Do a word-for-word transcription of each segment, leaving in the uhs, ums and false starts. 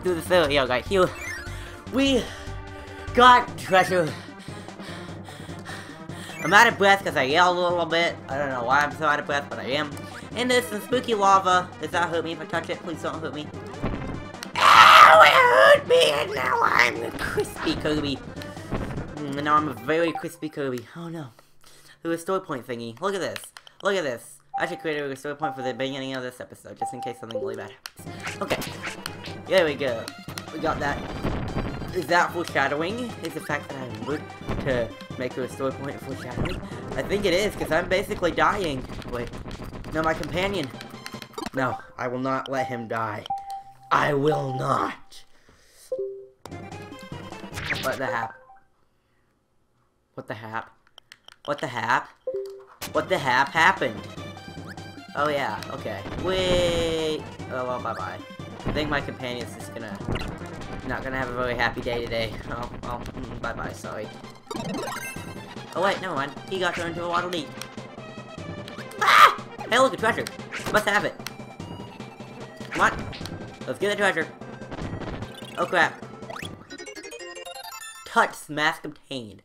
through the cell here, guys. Here, we got treasure. I'm out of breath because I yelled a little bit. I don't know why I'm so out of breath, but I am. And there's some spooky lava. Does that hurt me if I touch it? Please don't hurt me. Ow, it hurt me, and now I'm a crispy Kirby. And now I'm a very crispy Kirby. Oh no. The restore point thingy. Look at this. Look at this. I should create a restore point for the beginning of this episode, just in case something really bad happens. Okay. There we go. We got that. Is that foreshadowing? Is the fact that I remembered to make a restore point foreshadowing? I think it is, because I'm basically dying. Wait. No, my companion. No, I will not let him die. I will not. What the hap? What the hap? What the hap? What the hap happened? Oh yeah, okay. Wait. Oh well, bye bye. I think my companion's just gonna not gonna have a very happy day today. Oh, well, mm, bye bye. Sorry. Oh wait, never mind. He got turned into a Waddle Dee. Ah! Hey, look, a treasure. Must have it. Come on. Let's get the treasure. Oh crap. Touch mask obtained.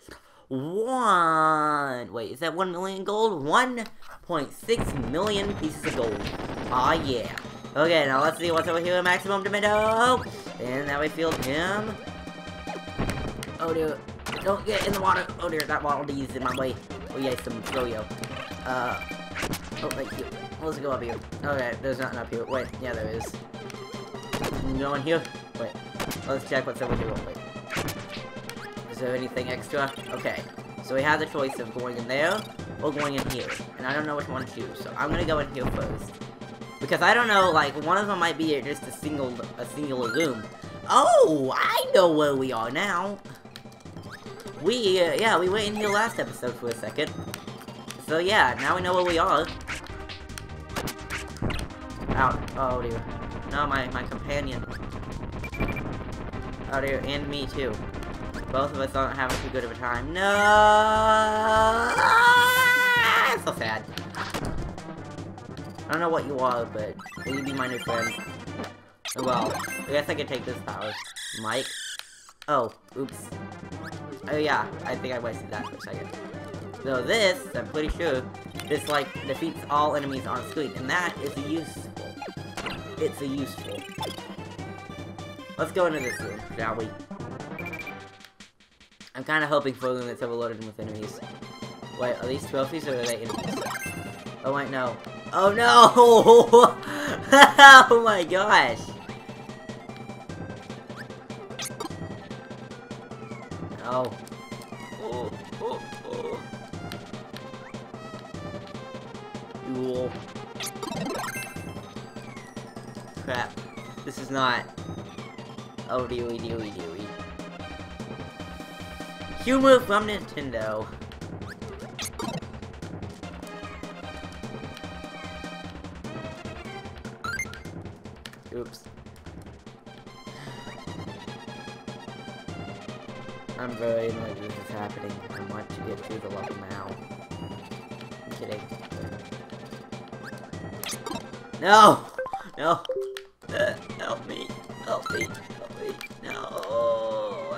One. Wait, is that one million gold? One point six million pieces of gold. Aw, yeah. Okay, now let's see what's over here. Maximum tomato. And now we filled him. Oh dear. Don't get in the water. Oh dear, that Waddle Dee's in my way. Oh yeah, some froyo. Uh. Oh, thank you. Let's go up here. Okay, there's nothing up here. Wait, yeah, there is. No one here? Wait. Let's check what's over here. Wait. Is there anything extra? Okay. So we have the choice of going in there or going in here. And I don't know which one to choose. So I'm gonna go in here first. Because I don't know, like, one of them might be just a single, a singular room. Oh, I know where we are now. We, uh, yeah, we went in here last episode for a second. So yeah, now we know where we are. Out. Oh dear. No, my, my companion. Oh dear, and me too. Both of us aren't having too good of a time. No! Ah, it's so sad. I don't know what you are, but will you be my new friend? Well, I guess I can take this power. Mike? Oh, oops. Oh yeah, I think I wasted that for a second. So this, I'm pretty sure, this like defeats all enemies on screen, and that is useful. It's a useful. Let's go into this room, shall we? I'm kind of hoping for a room that's overloaded with enemies. Wait, are these trophies or are they enemies? Oh wait, no. Oh no! Oh my gosh! No. Oh, oh, oh. Duel. Crap. This is not. Oh, dearie, dearie, dearie. Humor from Nintendo. Oops. I'm very annoyed this is happening. I want to get through the level now. I'm kidding. No! No! Uh, help me! Help me! Help me! No!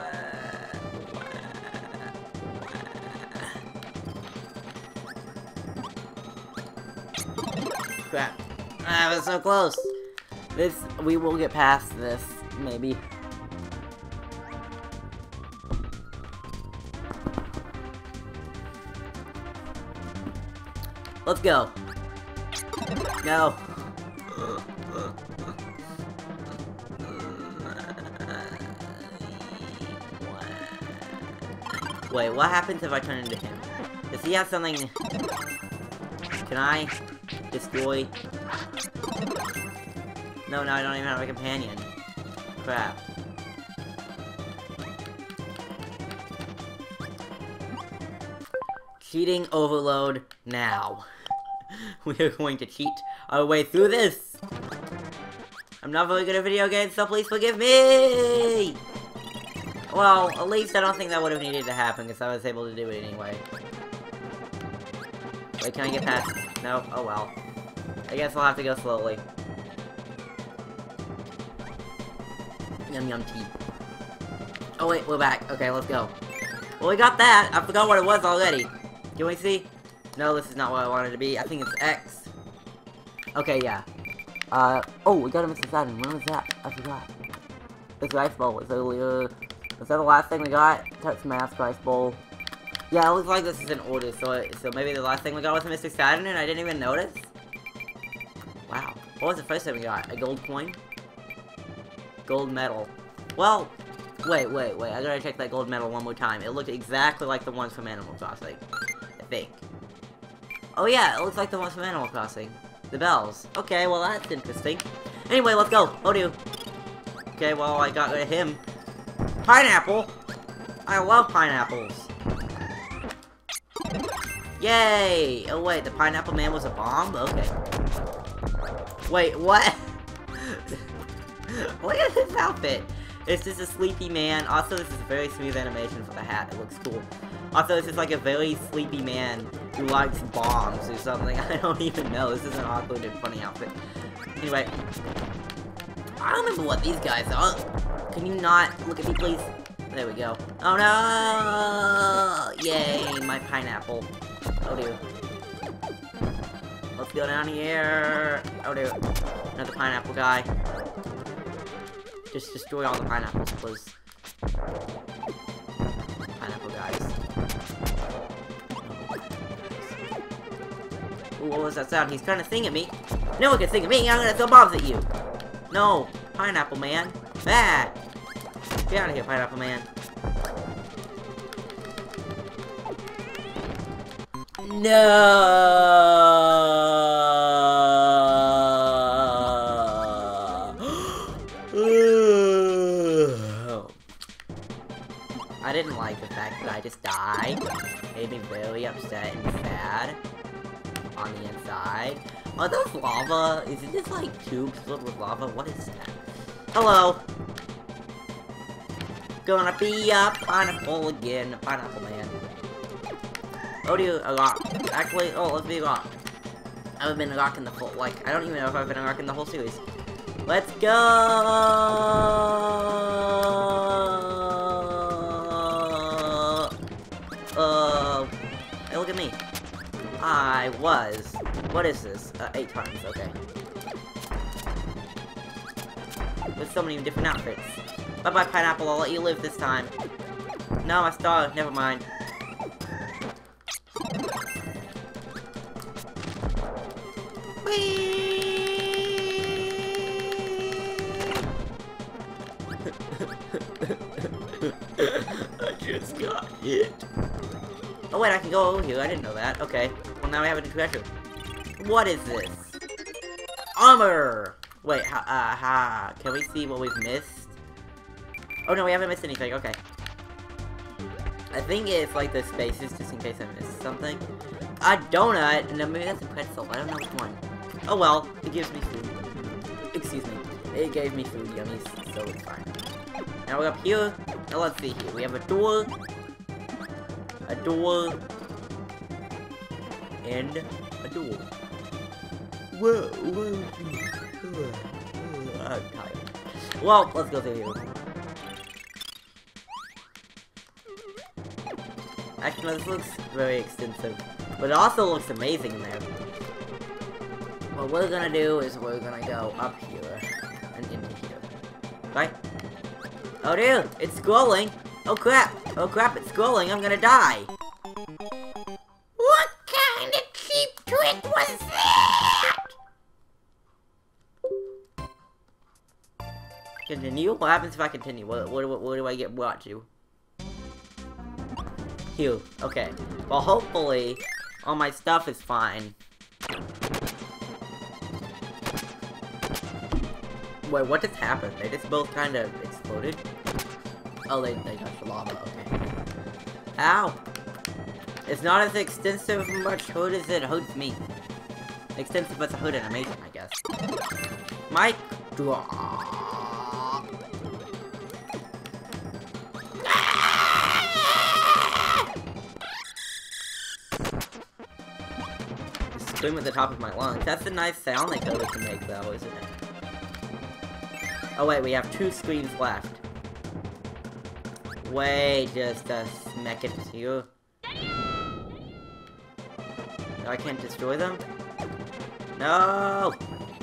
Crap. I was so close! This, we will get past this, maybe. Let's go. No. Wait, what happens if I turn into him? Does he have something? Can I destroy? No, no, I don't even have a companion. Crap. Cheating overload now. We are going to cheat our way through this. I'm not very good at video games, so please forgive me! Well, at least I don't think that would have needed to happen, because I was able to do it anyway. Wait, can I get past? No? Oh well. I guess I'll have to go slowly. Yum yum tea. Oh wait, we're back. Okay, let's go. Well, we got that. I forgot what it was already. Can we see? No, this is not what I wanted to be. I think it's X. Okay, yeah. Uh, oh, we got a Mister Saturn. When was that? I forgot. This Rice Bowl was earlier. Was that the last thing we got? Touch Mask, Rice Bowl. Yeah, it looks like this is in order, so it, so maybe the last thing we got was a Mister Saturn and I didn't even notice? Wow. What was the first thing we got? A gold coin? Gold medal. Well, wait, wait, wait. I gotta check that gold medal one more time. It looked exactly like the ones from Animal Crossing. I think. Oh yeah, it looks like the ones from Animal Crossing. The bells. Okay, well that's interesting. Anyway, let's go. Oh, dude. Okay, well I got rid of him. Pineapple! I love pineapples. Yay! Oh wait, the Pineapple Man was a bomb? Okay. Wait, what? Look at his outfit! It's just a sleepy man. Also, this is a very smooth animation for the hat. It looks cool. Also, this is like a very sleepy man who likes bombs or something. I don't even know. This is an awkward and funny outfit. Anyway. I don't remember what these guys are. Can you not look at me, please? There we go. Oh no! Yay, my pineapple. Oh dude. Let's go down here. Oh dude. Another pineapple guy. Just destroy all the pineapples, please. Pineapple guys. Ooh, what was that sound? He's trying to sing at me. No one can sing at me. I'm gonna throw bombs at you. No, Pineapple Man. Bad. Get out of here, Pineapple Man. No. I didn't like the fact that I just died. It made me very upset and sad on the inside. Are those lava? Is it just like tubes filled with lava? What is that? Hello. Gonna be a pineapple again, Pineapple Man. Oh, dude, a rock. Actually, oh, let's be a rock. I haven't been a rock in the whole, like, I don't even know if I've been a rock in the whole series. Let's go! Uh, hey, look at me. I was, what is this? Uh, eight times, okay. With so many different outfits. Bye-bye, Pineapple, I'll let you live this time. No, my star, never mind. I just got hit. Oh wait, I can go over here. I didn't know that. Okay. Well, now we have a new treasure. What is this? Armor! Wait, ha, uh, ha. Can we see what we've missed? Oh no, we haven't missed anything. Okay. I think it's like the spaces, just in case I missed something. A donut! No, maybe that's a pretzel. I don't know which one. Oh well, it gives me food. Excuse me. It gave me food, yummies, so it's fine. Now we're up here. Now let's see here. We have a door. A door. And a door. Whoa, whoa. I'm tired. Well, let's go through here. Actually, this looks very extensive. But it also looks amazing in there. What we're gonna do is we're gonna go up here. And into here. Right? Oh dude, it's scrolling! Oh crap! Oh crap, it's scrolling, I'm gonna die! What kind of cheap trick was that? Continue? What happens if I continue? What, what, what, what do I get brought to? Here. Okay. Well, hopefully, all my stuff is fine. Wait, what just happened? They just both kind of exploded? Oh, they, they touched the lava, okay. Ow! It's not as extensive much hood as it hoods me. Extensive as a hood animation, I guess. Mic drop. Scream at the top of my lungs. That's a nice sound that Kirby can make, though, isn't it? Oh wait, we have two screens left. Wait, just uh, smack it here. I can't destroy them? No!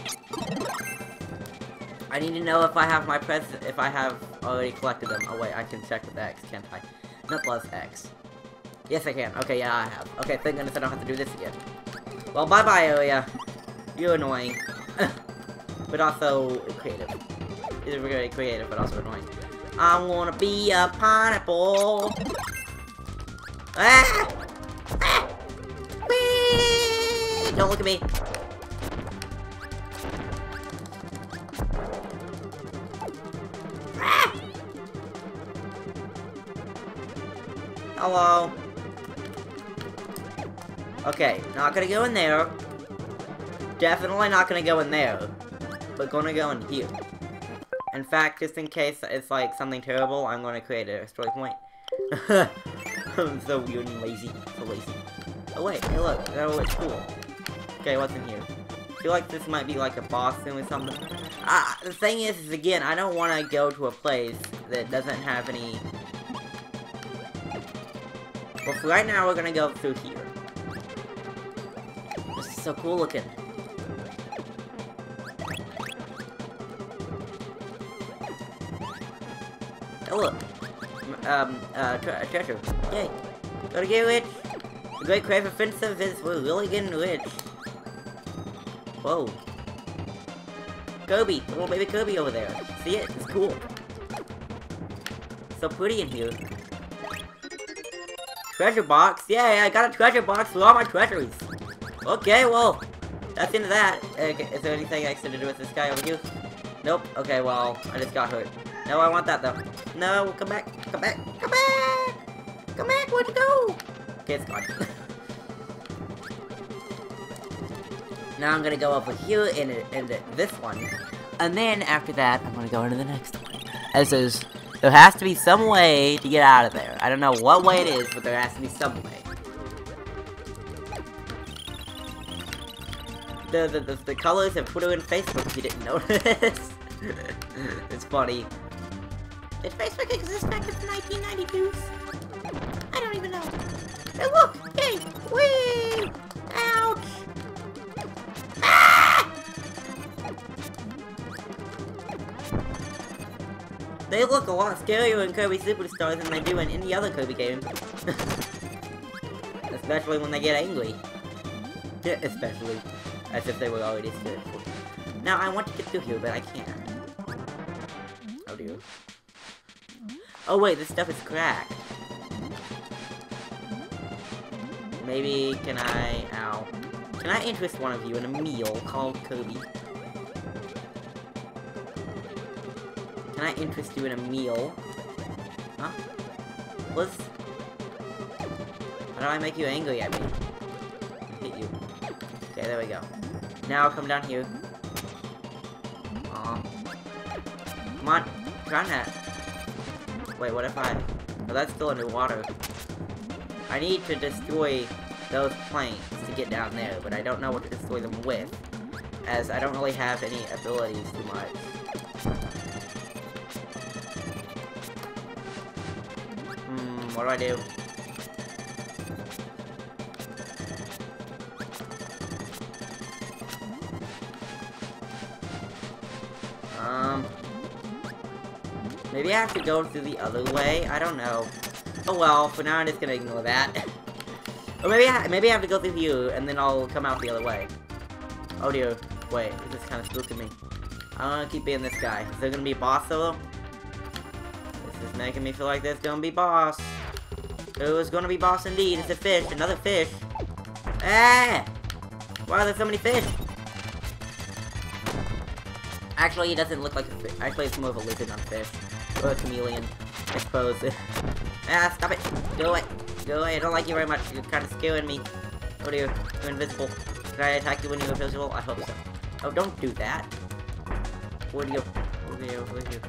I need to know if I have my pres- if I have already collected them. Oh wait, I can check with X, can't I? Not plus X. Yes, I can. Okay, yeah, I have. Okay, thank goodness I don't have to do this again. Well, bye-bye, area. You're annoying. But also creative. It's very creative, but also annoying. I wanna be a pineapple. Ah! Ah! Whee! Don't look at me. Ah! Hello. Okay, not gonna go in there. Definitely not gonna go in there. But gonna go in here. In fact, just in case it's like something terrible, I'm gonna create a story point. I'm so weird and lazy. So lazy. Oh wait, hey look, that looks cool. Okay, what's in here? I feel like this might be like a boss thing or something. Ah, the thing is, is again, I don't want to go to a place that doesn't have any... Well, for right now, we're gonna go through here. This is so cool looking. Oh look, um, uh, tre treasure. Yay. Gotta get rich. The Great Crave Offensive is, we're really getting rich. Whoa. Kirby, little baby Kirby over there. See it? It's cool. So pretty in here. Treasure box? Yay, I got a treasure box with all my treasuries. Okay, well, that's into that. Okay, is there anything extra to do with this guy over here? Nope. Okay, well, I just got hurt. No, I want that though. No, come back, come back, come back! Come back, where'd you go? Okay, it's gone. Now I'm gonna go over here into, into this one. And then after that, I'm gonna go into the next one. As there's, there has to be some way to get out of there. I don't know what way it is, but there has to be some way. The, the, the, the colors of Twitter and Facebook, if you didn't notice. It's funny. Did Facebook exist back in the nineteen ninety-twos? I don't even know. Hey, look! Hey! Whee! Ouch! Ah! They look a lot scarier in Kirby Superstars than they do in any other Kirby game. Especially when they get angry. Especially. As if they were already scared. Now, I want to get through here, but I can't. Oh dear. Oh wait, this stuff is cracked. Maybe, can I... Ow. Can I interest one of you in a meal called Kirby? Can I interest you in a meal? Huh? What's... How do I make you angry at me? Hit you. Okay, there we go. Now come down here. Aw. Come on, run that. Wait, what if I... Oh, that's still underwater. I need to destroy those planes to get down there, but I don't know what to destroy them with, as I don't really have any abilities too much. Hmm, what do I do? Um... Maybe I have to go through the other way? I don't know. Oh well, for now I'm just gonna ignore that. Or maybe I, maybe I have to go through here, and then I'll come out the other way. Oh dear. Wait, this is kind of spooking me. I don't want to keep being this guy. Is there gonna be a boss though? This is making me feel like there's gonna be boss. There's gonna be boss indeed. It's a fish. Another fish. Ah! Why are there so many fish? Actually, he doesn't look like a fish. Actually, it's more of a lizard than a fish. Or a chameleon, I suppose. Ah, stop it! Go away! Go away, I don't like you very much. You're kind of scaring me. Oh dear, you're invisible. Can I attack you when you're invisible? I hope so. Oh, don't do that. Where do you... Where do you... Where do you...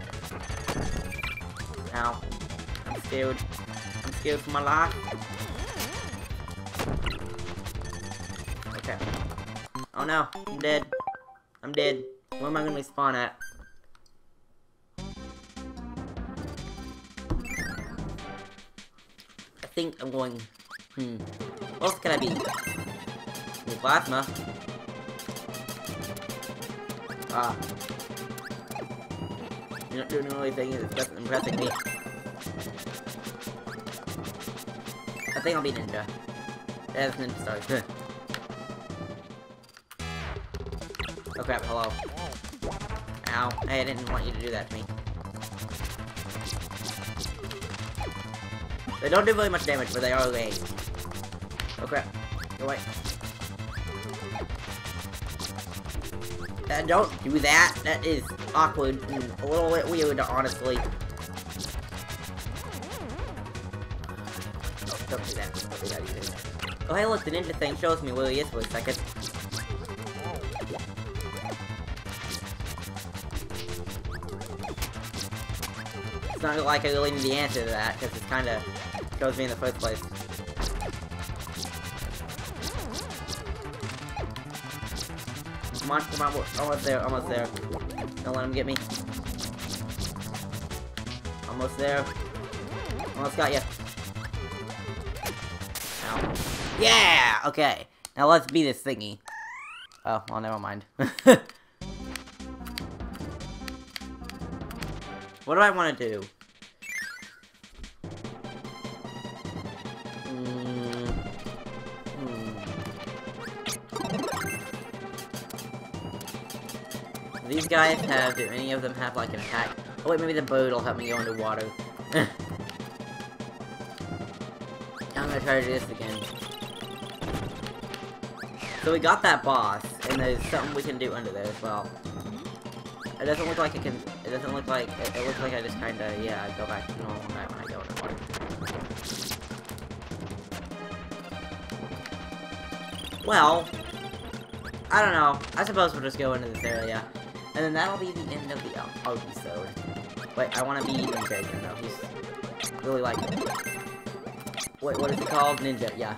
Ow. I'm scared. I'm scared for my life. Okay. Oh no, I'm dead. I'm dead. Where am I gonna respawn at? think I'm going... Hmm. What else can I be? New plasma. Ah. You're not doing anything that's impressing me. I think I'll be ninja. As ninja stars. Oh crap, hello. Ow. Hey, I didn't want you to do that to me. They don't do really much damage, but they are lame. Oh crap. Go away. Uh, don't do that. That is awkward and a little bit weird, honestly. Oh, don't do that. Don't do that either. Oh hey look, the ninja thing shows me where he is for a second. It's not like I really need the answer to that, because it kind of shows me in the first place. Come on, come on, we're almost there, almost there. Don't let him get me. Almost there. Almost got you. Ow. Yeah! Okay. Now let's be this thingy. Oh, well, never mind. What do I want to do? Mm. Hmm. These guys have, do any of them have like an attack? Oh wait, maybe the bird will help me go underwater. I'm gonna try to do this again. So we got that boss, and there's something we can do under there as well. It doesn't look like it can, it doesn't look like, it, it looks like I just kinda, yeah, I go back to normal when I go underwater. Well, I don't know. I suppose we'll just go into this area. And then that'll be the end of the episode. Wait, I want to be Ninja again, though. He's really like... Wait, what is it called? Ninja, yeah.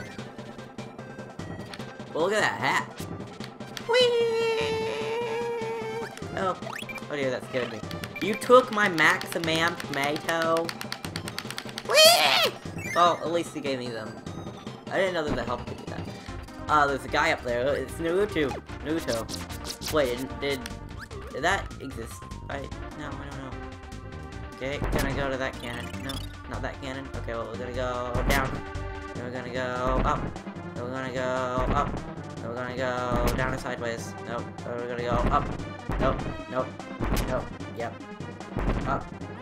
Well, look at that hat. Whee! Oh. Oh dear, that scared me. You took my Maximum Tomato. Whee! Well, at least he gave me them. I didn't know that that helped me do that. Uh, there's a guy up there. It's Naruto. Naruto. Wait, did... Did that exist? I... No, I don't know. Okay, gonna go to that cannon. No, not that cannon. Okay, well, we're gonna go down. Then we're gonna go up. Then we're gonna go up. Then we're gonna go down and sideways. Nope. Then we're gonna go up. Nope. Nope. Nope. Yep. Up.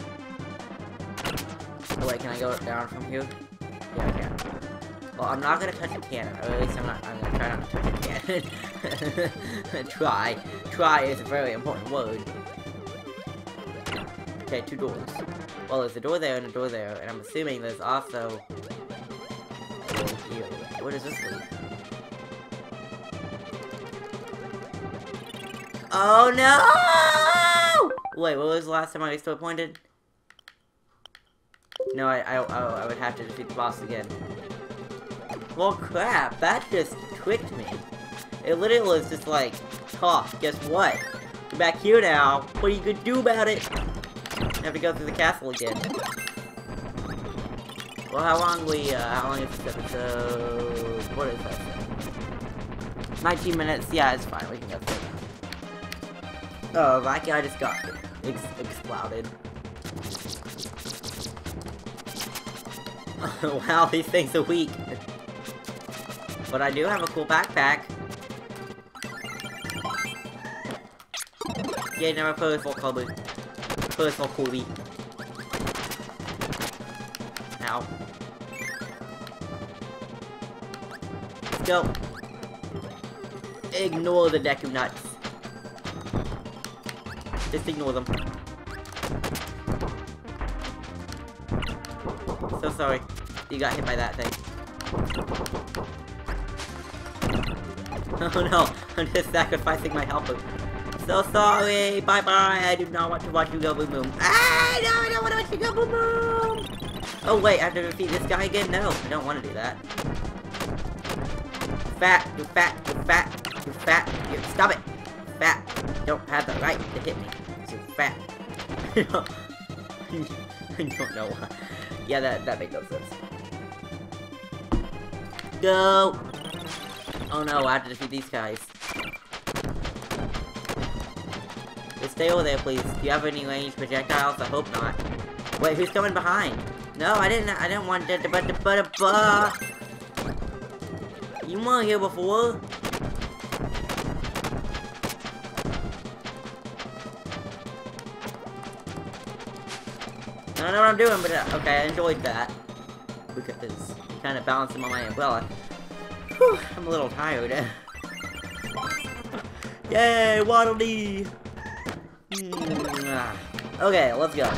Oh, wait, can I go down from here? Yeah, I can. Well, I'm not gonna touch a cannon, or at least I'm not, I'm gonna try not to touch a cannon. Try. Try is a very important word. Okay, two doors. Well, there's a door there and a door there, and I'm assuming there's also a door here. Where does this lead? Oh no! Wait, what was the last time I was still pointed? No, I, I, I, I would have to defeat the boss again. Well, crap, that just tricked me. It literally was just like, huh, guess what? You're back here now. What are you gonna do about it? I have to go through the castle again. Well, how long we, uh, how long is this episode? What is that? nineteen minutes? Yeah, it's fine, we can go through. Oh, that guy just got ex exploded. Wow, these things are weak. But I do have a cool backpack. Yeah, now I put full Kirby. Put full Kirby. Ow. Let's go. Ignore the deck of nuts. Just ignore them. So sorry. You got hit by that thing. Oh no, I'm just sacrificing my health. So sorry, bye bye, I do not want to watch you go boom boom. Ah, no, I don't want to watch you go boom boom! Oh wait, I have to defeat this guy again? No, I don't want to do that. Fat, you fat, you fat, you fat, you, stop it! Fat, you don't have the right to hit me, you fat. I don't know why. Yeah, that, that makes no sense. Go! Oh no, I have to defeat these guys. Just stay over there, please. Do you have any ranged projectiles? I hope not. Wait, who's coming behind? No, I didn't. I didn't want to. But but but. You weren't here before. I don't know what I'm doing, but uh, okay, I enjoyed that because you kind of balanced him on my umbrella. Whew, I'm a little tired. Yay, Waddle Dee! Mm, okay, let's go.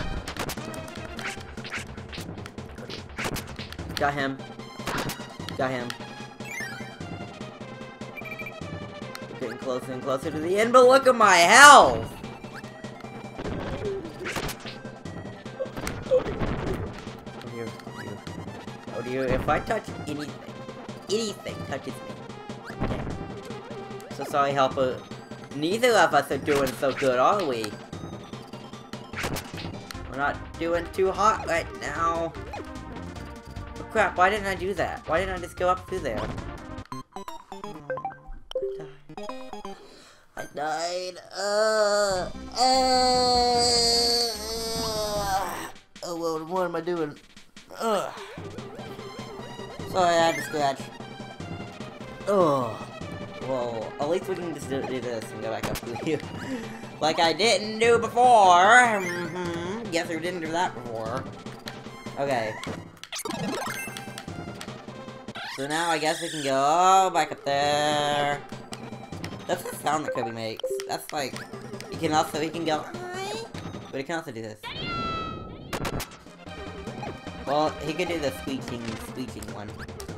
Got him. Got him. Getting closer and closer to the end, but look at my health! Oh dear, oh dear. Oh dear, if I touch anything, anything touches me. Okay. So sorry, helper. Neither of us are doing so good, are we? We're not doing too hot right now. Oh crap, why didn't I do that? Why didn't I just go up through there? I died. Uh, uh, oh, well, what am I doing? Ugh. Sorry, I had to scratch. Ugh. Well, at least we can just do, do this and go back up to here. Like I didn't do before. Mm-hmm. Guess we didn't do that before. Okay. So now I guess we can go back up there. That's the sound that Kirby makes. That's like, he can also, he can go, hi, but he can also do this. Well, he could do the squeaking, squeaking one.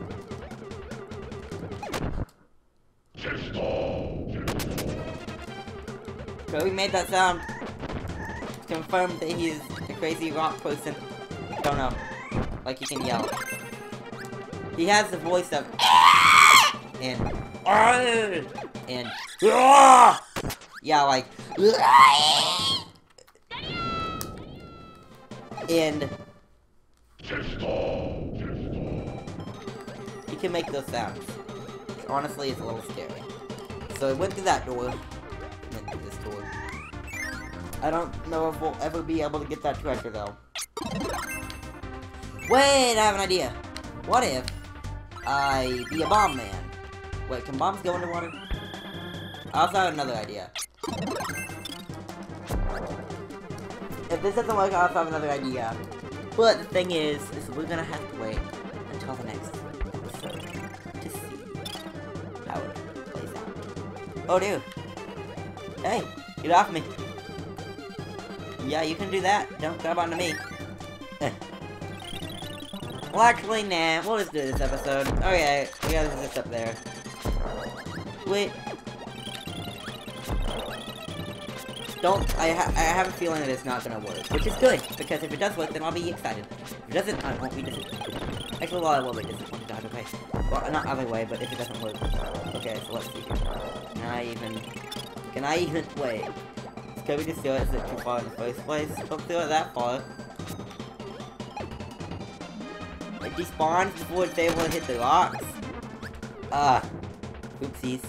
Kirby made that sound. Confirmed that he's a crazy rock person. Don't know. Like he can yell. He has the voice of and and yeah, like and he can make those sounds. Honestly, it's a little scary. So I went through that door, and then through this door. I don't know if we'll ever be able to get that treasure though. Wait, I have an idea. What if I be a bomb man? Wait, can bombs go underwater? I also have another idea. If this doesn't work, I also have another idea. But the thing is, is we're gonna have to wait until the next episode to see how it plays out. Oh, dude. Hey, get off me. Yeah, you can do that. Don't grab onto me. Well, actually, nah. We'll just do this episode. Okay, yeah, this is just up there. Wait. Don't. I, ha I have a feeling that it's not gonna work, which is good because if it does work, then I'll be excited. If it doesn't, I won't be disappointed. Actually, well, I will be disappointed either way. Well, not either way, but if it doesn't work. Okay, so let's see here. Can I even? Can I even wait? Can we just do it? Is it too far in the first place? Don't do it that far. It despawns before it's able to hit the rocks. Ah, oopsies.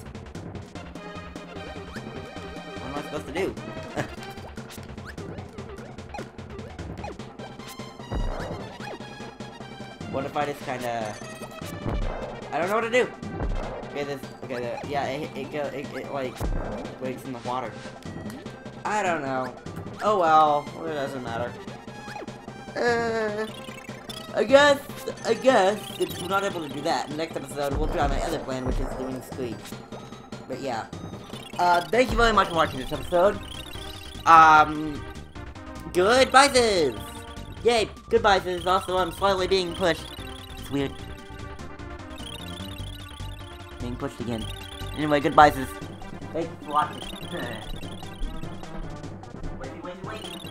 What am I supposed to do? What if I just kind of? I don't know what to do. Okay, this. Okay, there. Yeah, it it, go, it it like breaks in the water. I don't know. Oh well, it doesn't matter. Uh, I guess, I guess, if we're not able to do that, in the next episode, we'll try my other plan, which is doing Screech. But yeah. Uh, thank you very much for watching this episode. Um, goodbye, sis! Yay, goodbye, sis. Also, I'm slightly being pushed. It's weird. Being pushed again. Anyway, goodbye, sis. Thanks for watching. Wait, wait, wait.